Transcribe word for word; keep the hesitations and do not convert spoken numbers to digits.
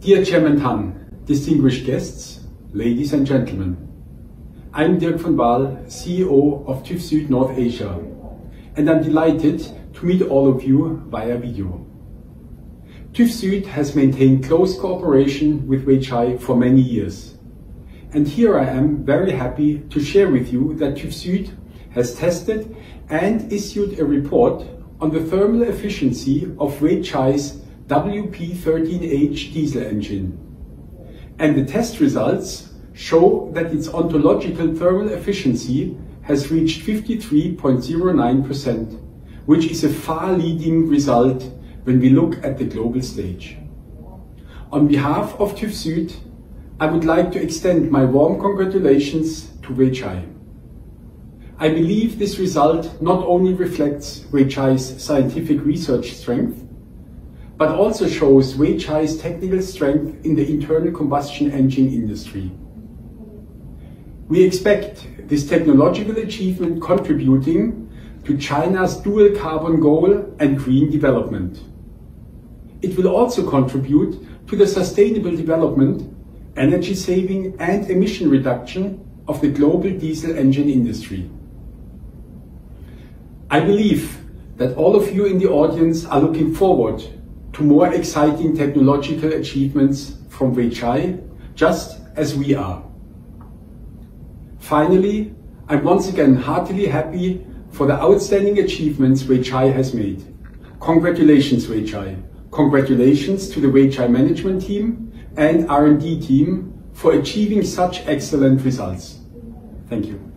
Dear Chairman Tan, distinguished guests, ladies and gentlemen, I'm Dirk van Baal, C E O of TÜV SÜD North Asia, and I'm delighted to meet all of you via video. TÜV SÜD has maintained close cooperation with Weichai for many years. And here I am very happy to share with you that TÜV SÜD has tested and issued a report on the thermal efficiency of Weichai's W P thirteen H diesel engine. And the test results show that its ontological thermal efficiency has reached fifty-three point zero nine percent, which is a far-leading result when we look at the global stage. On behalf of TÜV SÜD, I would like to extend my warm congratulations to Weichai. I believe this result not only reflects Weichai's scientific research strength, but also shows Weichai's technical strength in the internal combustion engine industry. We expect this technological achievement contributing to China's dual carbon goal and green development. It will also contribute to the sustainable development, energy saving and emission reduction of the global diesel engine industry. I believe that all of you in the audience are looking forward to more exciting technological achievements from Weichai, just as we are. Finally, I'm once again heartily happy for the outstanding achievements Weichai has made. Congratulations, Weichai. Congratulations to the Weichai management team and R and D team for achieving such excellent results. Thank you.